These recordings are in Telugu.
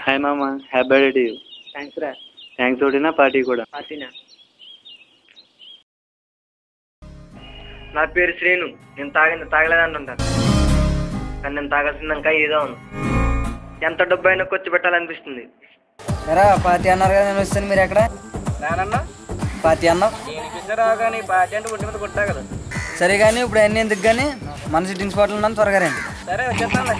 హాయ్ మామ, happy birthday to you. Thanks రా. థ్యాంక్స్ ఒకటినా పార్టీ కూడా? పార్టీనా? నా పేరు శ్రీను. నేను తాగలేదంటుంటాను, కానీ నేను తాగాల్సిందాక ఏదో ఉంది. ఎంత డబ్బు అయినా ఖర్చు పెట్టాలనిపిస్తుంది. సరే పార్టీ అన్నారు కదా, నేను వస్తాను. మీరు ఎక్కడ? నేనన్నా పార్టీ అన్నావు. రావు కానీ పార్టీ అంటే ఒంటి మీద కొట్టా కదా. సరే కానీ ఇప్పుడు అన్నీ ఎందుకు కానీ మన సిట్టింగ్ స్పాట్లు ఉన్నాను, త్వరగా రండి. సరే వచ్చేస్తాను.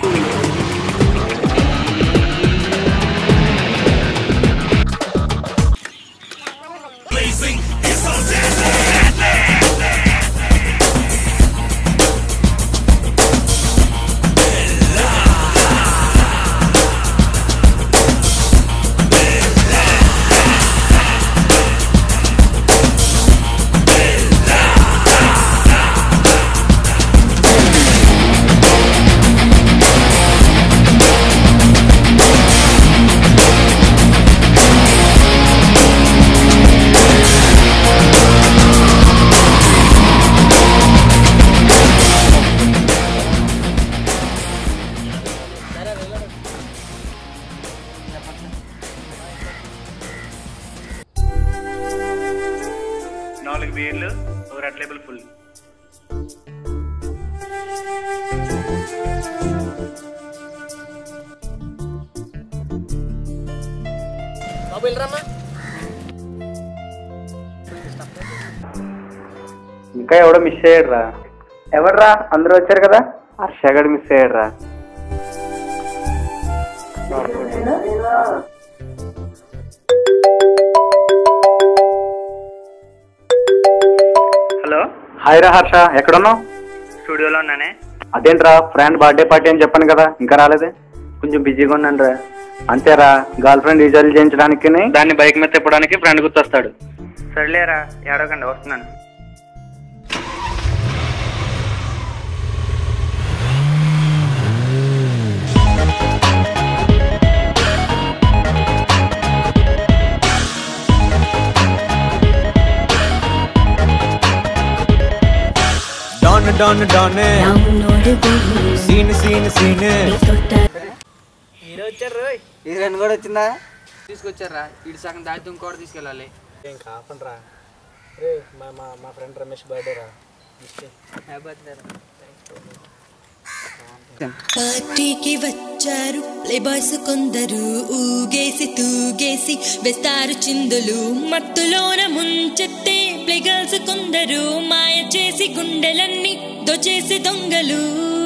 నాలుగు బీర్లు, ఒక రెడ్ లేబుల్ ఫుల్. ఇంకా ఎవడో మిస్ అయ్యాడు రా. ఎవర్రా? అందరూ వచ్చారు కదా. హర్షగాడు మిస్ అయ్యాడు రా. హలో. హాయ్ రా హర్ష, ఎక్కడున్నావు? స్టూడియోలో ఉన్నానే. అదేంట్రా, ఫ్రెండ్ బర్త్డే పార్టీ అని చెప్పాను కదా, ఇంకా రాలేదే? కొంచెం బిజీగా ఉన్నాను రా. అంతేరా, గర్ల్ ఫ్రెండ్ రీఛార్జ్ చేయించడానికి దాన్ని బైక్ మీద తిప్పడానికి ఫ్రెండ్ గుర్తొస్తాడు. సర్లేరా, ఏడవకండి, వస్తున్నాను. హీరో వచ్చారు. హీరోయిన్ కూడా వచ్చిందా? తీసుకొచ్చారా? ఇటు సగం దాటి ఇంకోటి తీసుకెళ్ళాలి. ఏం కాకుండా రే, మా ఫ్రెండ్ రమేష్ బర్త్డే రా. పార్టీకి వచ్చారు ప్లే బాయ్స్ కొందరు, ఊగేసి తూగేసి వేస్తారు చిందులు, మత్తులోన ముంచెత్తే ప్లే గర్ల్స్ కొందరు, మాయ చేసి గుండెలన్నీ దోచేసి దొంగలు.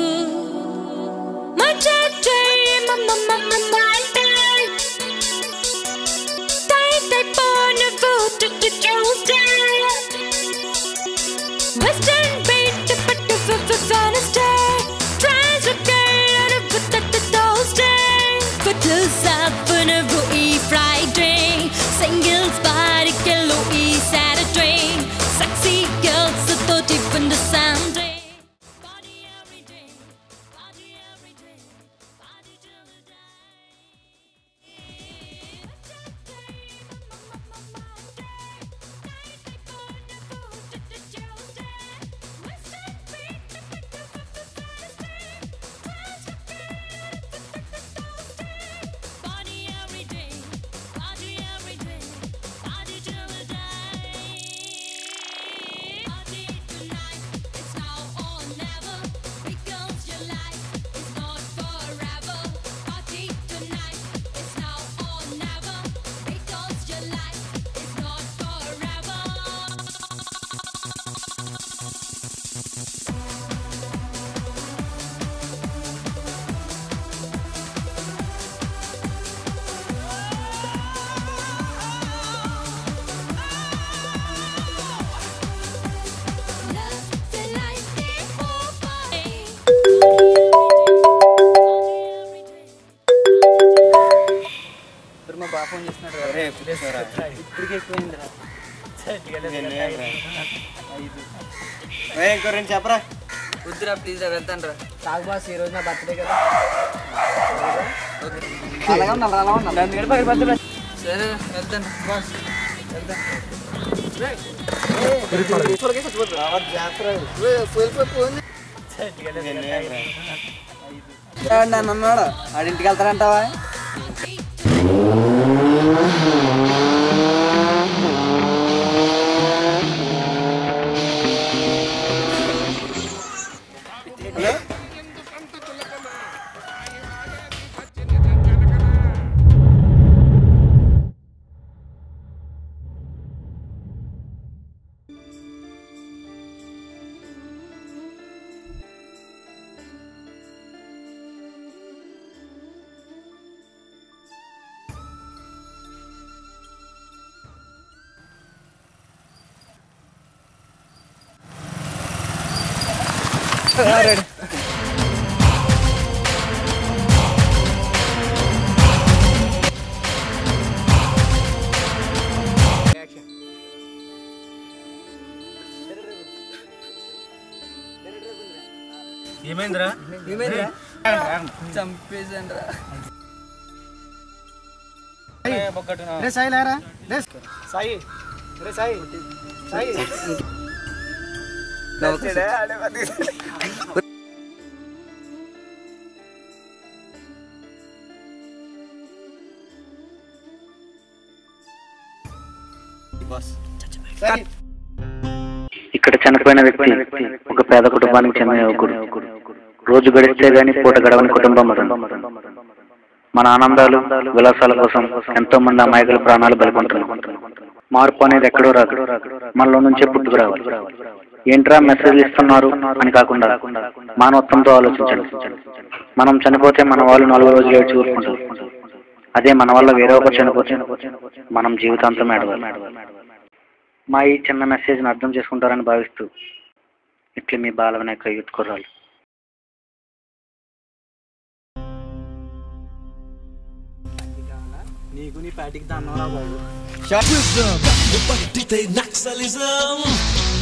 Singles body kello e Saturday, sexy girls so dirty when the Sunday. Body every day, body every day, body till the day. Body every day, body every day, body till the day. Party tonight, it's now or never, because your life is not forever. Party tonight, it's now or never, because your life is not forever. Love the life they offer. ఇప్పుడు మా బాగా ఫోన్ చేస్తున్నాడు కదా. ఇప్పటికే ఎక్కువైందిరా. ఇంకో రెండు చెప్పరా. వద్దురా ప్లీజ్ రా, వెళ్తాను రా. తాగు బాస్, ఈ రోజు నా బర్త్డే కదా. అలాగే ఉండాలి, అలా ఉండాలి. సరే వెళ్తాను బాస్, వెళ్తాను. నన్ను అన్నాడు, ఆడింటికి వెళ్తారంటావా? ఏమైందిరా? చంపేసండ్రా. సాయి లేరా? సాయి సాయి సాయి ఇక్కడ చనిపోయిన వ్యక్తి ఒక పేద కుటుంబానికి చెందిన యువకుడు. రోజు గడిస్తే గాని పూట గడవని కుటుంబం అతను. మన ఆనందాలు విలాసాల కోసం ఎంతో మంది అమాయకుల ప్రాణాలు బలిపంటున్నారు. మార్పు అనేది ఎక్కడో రాదు, మనలో నుంచే పుట్టుకు రావాలి. ఏంట్రా మెసేజ్ ఇస్తున్నారు అని కాకుండా మానవత్వంతో ఆలోచించండి. మనం చనిపోతే మన వాళ్ళు 4 రోజులు ఏడ్చి ఊరుకుంటారు. అదే మన వల్ల వేరే ఒకరు చనిపోతే మనం జీవితాంతం ఏడవాలి. మా ఈ చిన్న మెసేజ్ని అర్థం చేసుకుంటారని భావిస్తూ ఇట్లా మీ బాలవినాయక యూత్ కుర్రాలు. నీకు నీ పాటికి దన్నవరా బాబు. Wisdom, nobody dictate naxalism.